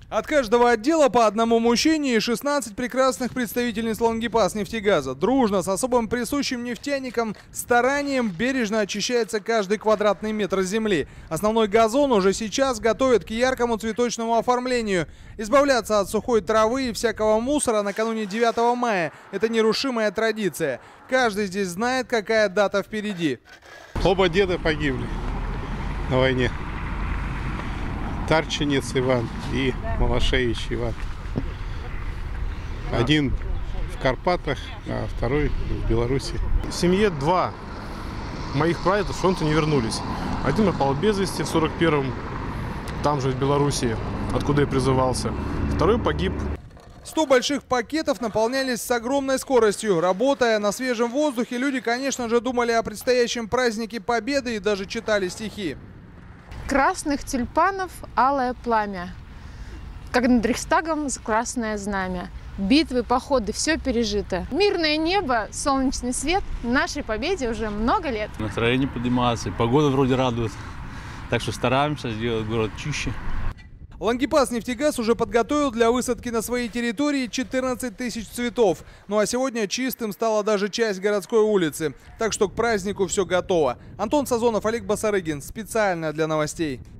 От каждого отдела по одному мужчине и 16 прекрасных представительниц Лангепаснефтегаза. Дружно, с особым присущим нефтяникам старанием бережно очищается каждый квадратный метр земли. Основной газон уже сейчас готовят к яркому цветочному оформлению. Избавляться от сухой травы и всякого мусора накануне 9 мая – это нерушимая традиция. Каждый здесь знает, какая дата впереди. Оба деда погибли на войне. Тарчинец Иван и Малашевич Иван. Один в Карпатах, а второй в Беларуси. В семье два моих прадедов с фронта не вернулись. Один попал без вести в 41-м, там же в Беларуси, откуда я призывался. Второй погиб. 100 больших пакетов наполнялись с огромной скоростью. Работая на свежем воздухе, люди, конечно же, думали о предстоящем празднике Победы и даже читали стихи. Красных тюльпанов алое пламя, как над Рейхстагом красное знамя. Битвы, походы, все пережито. Мирное небо, солнечный свет. Нашей победе уже много лет. Настроение поднимается, погода вроде радует. Так что стараемся сделать город чище. Лангепаснефтегаз уже подготовил для высадки на своей территории 14 тысяч цветов. Ну а сегодня чистым стала даже часть городской улицы. Так что к празднику все готово. Антон Сазонов, Олег Басарыгин. Специально для новостей.